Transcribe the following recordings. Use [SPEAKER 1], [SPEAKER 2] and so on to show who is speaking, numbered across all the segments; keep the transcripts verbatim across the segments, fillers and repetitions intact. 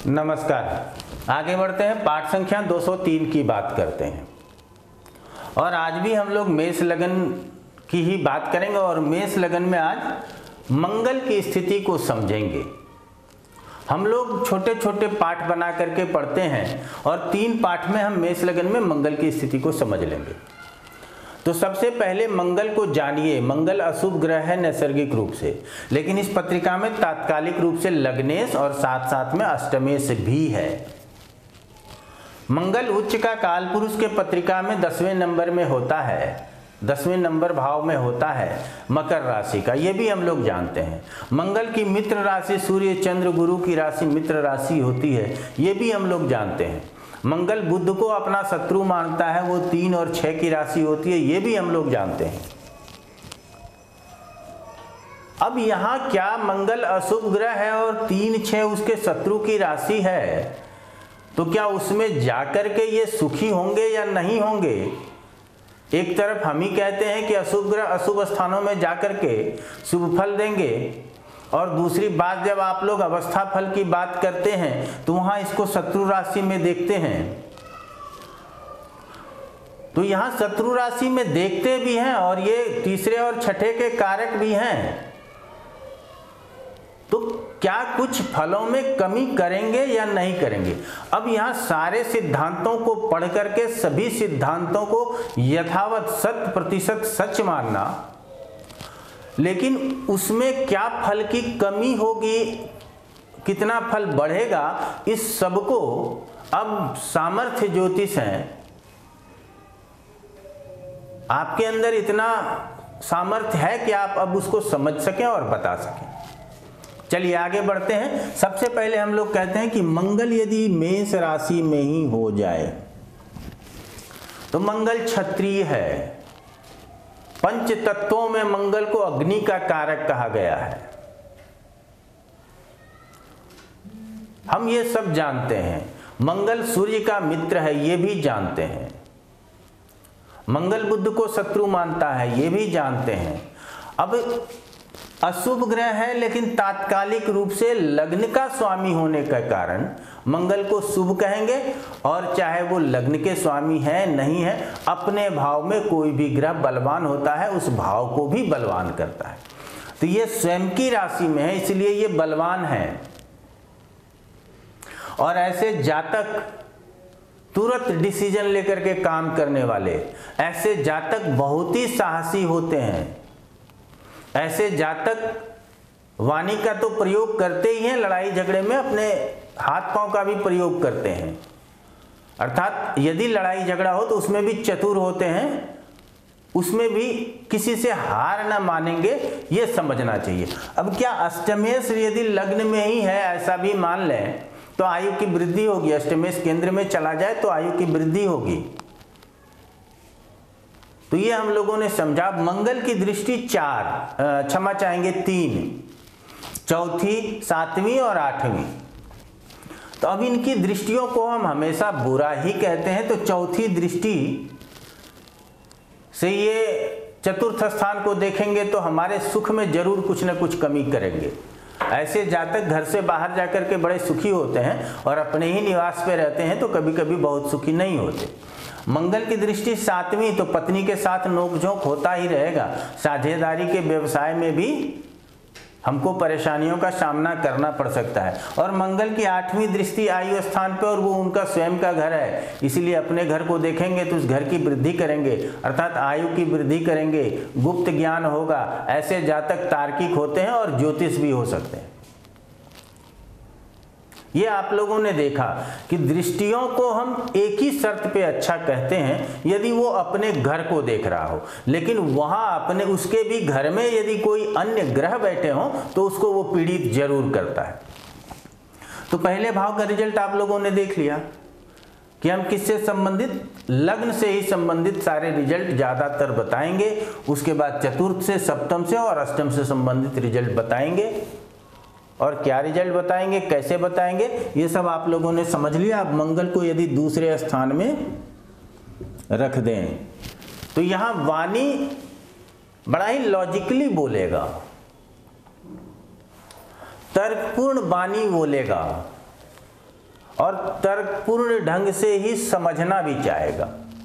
[SPEAKER 1] नमस्कार। आगे बढ़ते हैं, पाठ संख्या दो सौ तीन की बात करते हैं। और आज भी हम लोग मेष लगन की ही बात करेंगे और मेष लगन में आज मंगल की स्थिति को समझेंगे। हम लोग छोटे छोटे पाठ बना करके पढ़ते हैं और तीन पाठ में हम मेष लगन में मंगल की स्थिति को समझ लेंगे। तो सबसे पहले मंगल को जानिए। मंगल अशुभ ग्रह है नैसर्गिक रूप से, लेकिन इस पत्रिका में तात्कालिक रूप से लग्नेश और साथ साथ में अष्टमेश भी है। मंगल उच्च का काल पुरुष के पत्रिका में दसवें नंबर में होता है, दसवें नंबर भाव में होता है मकर राशि का, ये भी हम लोग जानते हैं। मंगल की मित्र राशि सूर्य चंद्र गुरु की राशि मित्र राशि होती है, ये भी हम लोग जानते हैं। मंगल बुध को अपना शत्रु मानता है, वो तीन और छह की राशि होती है, ये भी हम लोग जानते हैं। अब यहाँ क्या मंगल अशुभ ग्रह है और तीन छह उसके शत्रु की राशि है, तो क्या उसमें जाकर के ये सुखी होंगे या नहीं होंगे? एक तरफ हम ही कहते हैं कि अशुभ ग्रह अशुभ स्थानों में जाकर के शुभ फल देंगे, और दूसरी बात जब आप लोग अवस्था फल की बात करते हैं तो वहां इसको शत्रु राशि में देखते हैं। तो यहां शत्रु राशि में देखते भी हैं और ये तीसरे और छठे के कारक भी हैं। तो क्या कुछ फलों में कमी करेंगे या नहीं करेंगे? अब यहां सारे सिद्धांतों को पढ़ करके सभी सिद्धांतों को यथावत शत प्रतिशत सच मानना, लेकिन उसमें क्या फल की कमी होगी, कितना फल बढ़ेगा, इस सब को अब सामर्थ्य ज्योतिष है, आपके अंदर इतना सामर्थ्य है कि आप अब उसको समझ सकें और बता सकें। चलिए आगे बढ़ते हैं। सबसे पहले हम लोग कहते हैं कि मंगल यदि मेष राशि में ही हो जाए तो मंगल क्षत्रिय है। पंच तत्वों में मंगल को अग्नि का कारक कहा गया है, हम ये सब जानते हैं। मंगल सूर्य का मित्र है, ये भी जानते हैं। मंगल बुध को शत्रु मानता है, ये भी जानते हैं। अब अशुभ ग्रह है, लेकिन तात्कालिक रूप से लग्न का स्वामी होने के कारण मंगल को शुभ कहेंगे, और चाहे वो लग्न के स्वामी है नहीं है, अपने भाव में कोई भी ग्रह बलवान होता है उस भाव को भी बलवान करता है। तो ये स्वयं की राशि में है, इसलिए ये बलवान है। और ऐसे जातक तुरंत डिसीजन लेकर के काम करने वाले, ऐसे जातक बहुत ही साहसी होते हैं। ऐसे जातक वाणी का तो प्रयोग करते ही हैं, लड़ाई झगड़े में अपने हाथ पांव का भी प्रयोग करते हैं। अर्थात यदि लड़ाई झगड़ा हो तो उसमें भी चतुर होते हैं, उसमें भी किसी से हार ना मानेंगे, ये समझना चाहिए। अब क्या अष्टमेश यदि लग्न में ही है ऐसा भी मान लें तो आयु की वृद्धि होगी। अष्टमेश केंद्र में चला जाए तो आयु की वृद्धि होगी। तो ये हम लोगों ने समझा। मंगल की दृष्टि चार, क्षमा चाहेंगे तीन, चौथी, सातवीं और आठवीं। तो अब इनकी दृष्टियों को हम हमेशा बुरा ही कहते हैं, तो चौथी दृष्टि से ये चतुर्थ स्थान को देखेंगे तो हमारे सुख में जरूर कुछ न कुछ कमी करेंगे। ऐसे जातक घर से बाहर जाकर के बड़े सुखी होते हैं और अपने ही निवास पे रहते हैं तो कभी कभी बहुत सुखी नहीं होते। मंगल की दृष्टि सातवीं, तो पत्नी के साथ नोकझोंक होता ही रहेगा। साझेदारी के व्यवसाय में भी हमको परेशानियों का सामना करना पड़ सकता है। और मंगल की आठवीं दृष्टि आयु स्थान पे, और वो उनका स्वयं का घर है, इसलिए अपने घर को देखेंगे तो उस घर की वृद्धि करेंगे, अर्थात आयु की वृद्धि करेंगे, गुप्त ज्ञान होगा। ऐसे जातक तार्किक होते हैं और ज्योतिष भी हो सकते हैं। ये आप लोगों ने देखा कि दृष्टियों को हम एक ही शर्त पे अच्छा कहते हैं यदि वो अपने घर को देख रहा हो, लेकिन वहां अपने उसके भी घर में यदि कोई अन्य ग्रह बैठे हों तो उसको वो पीड़ित जरूर करता है। तो पहले भाव का रिजल्ट आप लोगों ने देख लिया कि हम किससे संबंधित, लग्न से ही संबंधित सारे रिजल्ट ज्यादातर बताएंगे। उसके बाद चतुर्थ से, सप्तम से और अष्टम से संबंधित रिजल्ट बताएंगे। और क्या रिजल्ट बताएंगे, कैसे बताएंगे, ये सब आप लोगों ने समझ लिया। आप मंगल को यदि दूसरे स्थान में रख दें तो यहां वाणी बड़ा ही लॉजिकली बोलेगा, तर्कपूर्ण वाणी बोलेगा। और तर्कपूर्ण ढंग से ही समझना भी चाहेगा।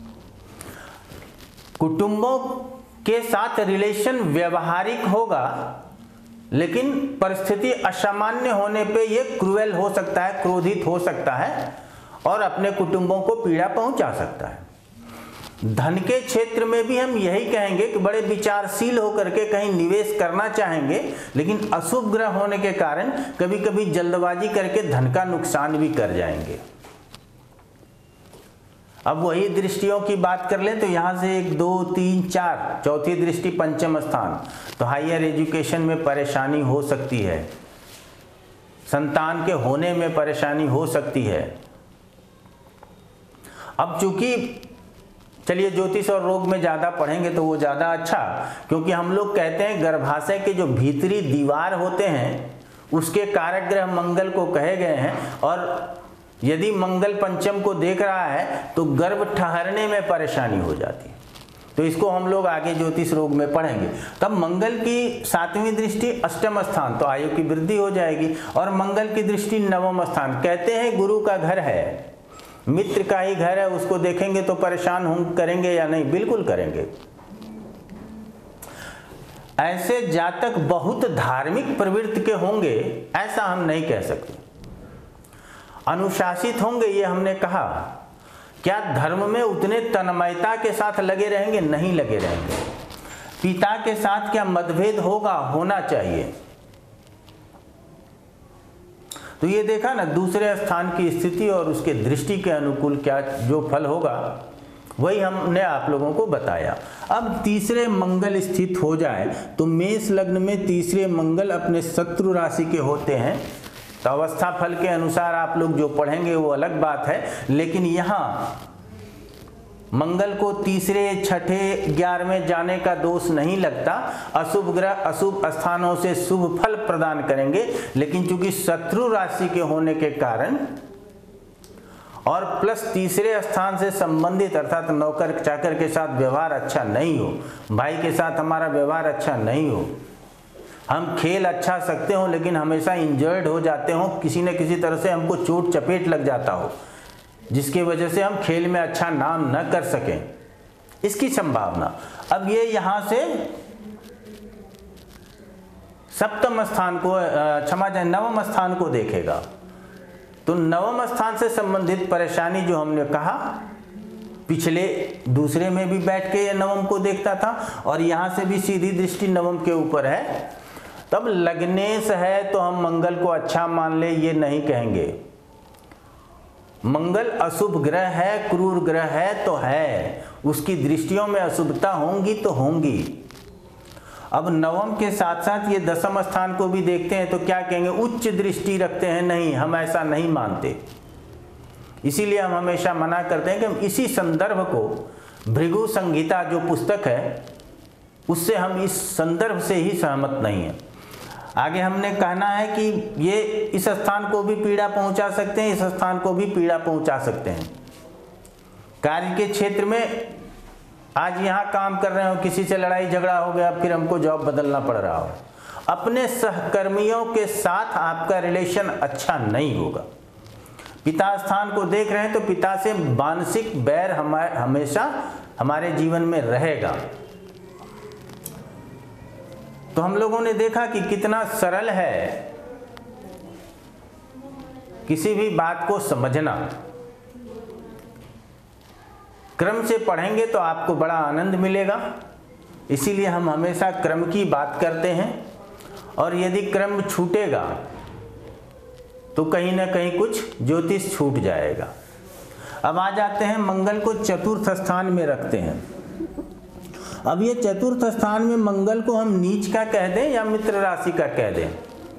[SPEAKER 1] कुटुंबों के साथ रिलेशन व्यवहारिक होगा, लेकिन परिस्थिति असामान्य होने पे ये क्रूएल हो सकता है, क्रोधित हो सकता है और अपने कुटुंबों को पीड़ा पहुंचा सकता है। धन के क्षेत्र में भी हम यही कहेंगे कि बड़े विचारशील होकर के कहीं निवेश करना चाहेंगे, लेकिन अशुभ ग्रह होने के कारण कभी कभी जल्दबाजी करके धन का नुकसान भी कर जाएंगे। अब वही दृष्टियों की बात कर लें तो यहाँ से एक दो तीन चार, चौथी दृष्टि पंचम स्थान, तो हायर एजुकेशन में परेशानी हो सकती है, संतान के होने में परेशानी हो सकती है। अब चूंकि चलिए ज्योतिष और रोग में ज़्यादा पढ़ेंगे तो वो ज़्यादा अच्छा, क्योंकि हम लोग कहते हैं गर्भाशय के जो भीतरी दीवार होते हैं उसके कारक ग्रह मंगल को कहे गए हैं, और यदि मंगल पंचम को देख रहा है तो गर्भ ठहरने में परेशानी हो जाती है। तो इसको हम लोग आगे ज्योतिष रोग में पढ़ेंगे। तब मंगल की सातवीं दृष्टि अष्टम स्थान, तो आयु की वृद्धि हो जाएगी, और मंगल की दृष्टि नवम स्थान, कहते हैं गुरु का घर है, मित्र का ही घर है, उसको देखेंगे तो परेशान हों करेंगे या नहीं? बिल्कुल करेंगे। ऐसे जातक बहुत धार्मिक प्रवृत्ति के होंगे ऐसा हम नहीं कह सकते। अनुशासित होंगे ये हमने कहा। क्या धर्म में उतने तन्मयता के साथ लगे रहेंगे? नहीं लगे रहेंगे। पिता के साथ क्या मतभेद होगा? होना चाहिए। तो ये देखा ना, दूसरे स्थान की स्थिति और उसके दृष्टि के अनुकूल क्या जो फल होगा वही हमने आप लोगों को बताया। अब तीसरे मंगल स्थित हो जाए तो मेष लग्न में तीसरे मंगल अपने शत्रु राशि के होते हैं, तो अवस्था फल के अनुसार आप लोग जो पढ़ेंगे वो अलग बात है, लेकिन यहाँ मंगल को तीसरे छठे ग्यारहवें जाने का दोष नहीं लगता। अशुभ ग्रह अशुभ स्थानों से शुभ फल प्रदान करेंगे, लेकिन चूंकि शत्रु राशि के होने के कारण और प्लस तीसरे स्थान से संबंधित अर्थात नौकर चाकर के साथ व्यवहार अच्छा नहीं हो, भाई के साथ हमारा व्यवहार अच्छा नहीं हो, हम खेल अच्छा सकते हो लेकिन हमेशा इंजर्ड हो जाते हो, किसी न किसी तरह से हमको चोट चपेट लग जाता हो जिसकी वजह से हम खेल में अच्छा नाम न कर सकें, इसकी संभावना। अब ये यहाँ से सप्तम स्थान को क्षमा जाए नवम स्थान को देखेगा, तो नवम स्थान से संबंधित परेशानी जो हमने कहा पिछले दूसरे में भी बैठ के ये नवम को देखता था और यहाँ से भी सीधी दृष्टि नवम के ऊपर है। तब लग्नेश है तो हम मंगल को अच्छा मान ले ये नहीं कहेंगे। मंगल अशुभ ग्रह है, क्रूर ग्रह है तो है, उसकी दृष्टियों में अशुभता होंगी तो होंगी। अब नवम के साथ साथ ये दसम स्थान को भी देखते हैं तो क्या कहेंगे? उच्च दृष्टि रखते हैं। नहीं, हम ऐसा नहीं मानते। इसीलिए हम हमेशा मना करते हैं कि हम इसी संदर्भ को भृगु संहिता जो पुस्तक है उससे हम इस संदर्भ से ही सहमत नहीं हैं। आगे हमने कहना है कि ये इस स्थान को भी पीड़ा पहुंचा सकते हैं, इस स्थान को भी पीड़ा पहुंचा सकते हैं। कार्य के क्षेत्र में आज यहाँ काम कर रहे हो, किसी से लड़ाई झगड़ा हो गया, फिर हमको जॉब बदलना पड़ रहा हो, अपने सहकर्मियों के साथ आपका रिलेशन अच्छा नहीं होगा। पिता स्थान को देख रहे हैं तो पिता से मानसिक बैर हमारे हमेशा हमारे जीवन में रहेगा। तो हम लोगों ने देखा कि कितना सरल है किसी भी बात को समझना। क्रम से पढ़ेंगे तो आपको बड़ा आनंद मिलेगा, इसीलिए हम हमेशा क्रम की बात करते हैं। और यदि क्रम छूटेगा तो कहीं ना कहीं कुछ ज्योतिष छूट जाएगा। अब आ जाते हैं मंगल को चतुर्थ स्थान में रखते हैं। अब ये चतुर्थ स्थान में मंगल को हम नीच का कह दें या मित्र राशि का कह दें,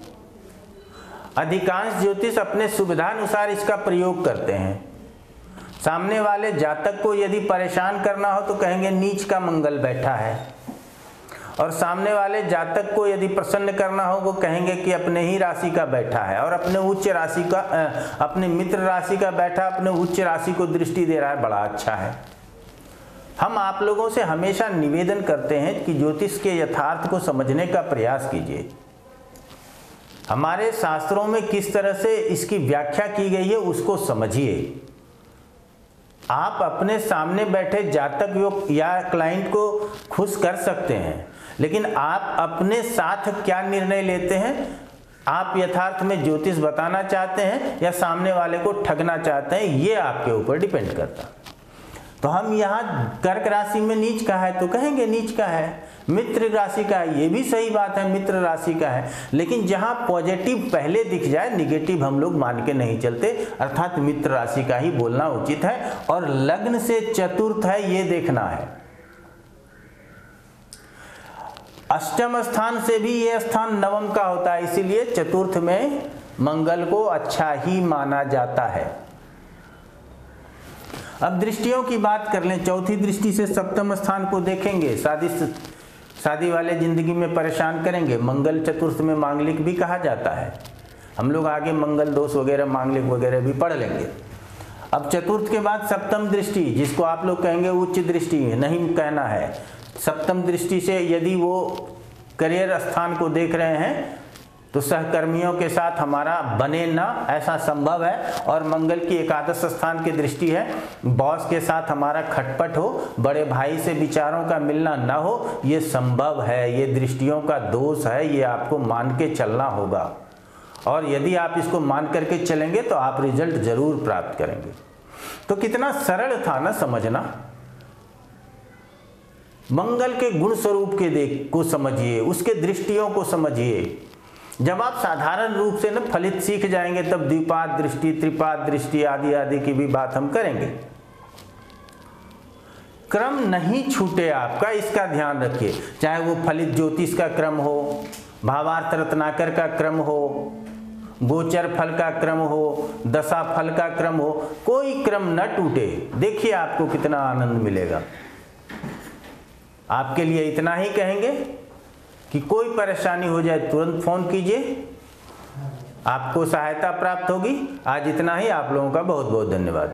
[SPEAKER 1] अधिकांश ज्योतिष अपने सुविधानुसार इसका प्रयोग करते हैं। सामने वाले जातक को यदि परेशान करना हो तो कहेंगे नीच का मंगल बैठा है, और सामने वाले जातक को यदि प्रसन्न करना हो वो कहेंगे कि अपने ही राशि का बैठा है, और अपने उच्च राशि का अपने मित्र राशि का बैठा अपने उच्च राशि को दृष्टि दे रहा है, बड़ा अच्छा है। हम आप लोगों से हमेशा निवेदन करते हैं कि ज्योतिष के यथार्थ को समझने का प्रयास कीजिए। हमारे शास्त्रों में किस तरह से इसकी व्याख्या की गई है उसको समझिए। आप अपने सामने बैठे जातक योग या क्लाइंट को खुश कर सकते हैं, लेकिन आप अपने साथ क्या निर्णय लेते हैं? आप यथार्थ में ज्योतिष बताना चाहते हैं या सामने वाले को ठगना चाहते हैं, ये आपके ऊपर डिपेंड करता है। तो हम यहाँ कर्क राशि में नीच का है तो कहेंगे नीच का है, मित्र राशि का है ये भी सही बात है, मित्र राशि का है, लेकिन जहाँ पॉजिटिव पहले दिख जाए निगेटिव हम लोग मान के नहीं चलते, अर्थात मित्र राशि का ही बोलना उचित है। और लग्न से चतुर्थ है ये देखना है। अष्टम स्थान से भी ये स्थान नवम का होता है, इसीलिए चतुर्थ में मंगल को अच्छा ही माना जाता है। अब दृष्टियों की बात कर लें। चौथी दृष्टि से सप्तम स्थान को देखेंगे, शादी शादी वाले जिंदगी में परेशान करेंगे। मंगल चतुर्थ में मांगलिक भी कहा जाता है, हम लोग आगे मंगल दोष वगैरह मांगलिक वगैरह भी पढ़ लेंगे। अब चतुर्थ के बाद सप्तम दृष्टि, जिसको आप लोग कहेंगे उच्च दृष्टि, नहीं कहना है। सप्तम दृष्टि से यदि वो करियर स्थान को देख रहे हैं तो सहकर्मियों के साथ हमारा बने ना, ऐसा संभव है। और मंगल की एकादश स्थान की दृष्टि है, बॉस के साथ हमारा खटपट हो, बड़े भाई से विचारों का मिलना ना हो, ये संभव है। ये दृष्टियों का दोष है, ये आपको मान के चलना होगा। और यदि आप इसको मान करके चलेंगे तो आप रिजल्ट जरूर प्राप्त करेंगे। तो कितना सरल था ना समझना। मंगल के गुण स्वरूप के देख को समझिए, उसके दृष्टियों को समझिए। जब आप साधारण रूप से न फलित सीख जाएंगे तब द्विपाद दृष्टि, त्रिपाद दृष्टि आदि आदि की भी बात हम करेंगे। क्रम नहीं छूटे आपका, इसका ध्यान रखिए। चाहे वो फलित ज्योतिष का क्रम हो, भावार्थ रत्नाकर का क्रम हो, गोचर फल का क्रम हो, दशा फल का क्रम हो, कोई क्रम न टूटे। देखिए आपको कितना आनंद मिलेगा। आपके लिए इतना ही कहेंगे कि कोई परेशानी हो जाए तुरंत फोन कीजिए, आपको सहायता प्राप्त होगी। आज इतना ही। आप लोगों का बहुत बहुत धन्यवाद।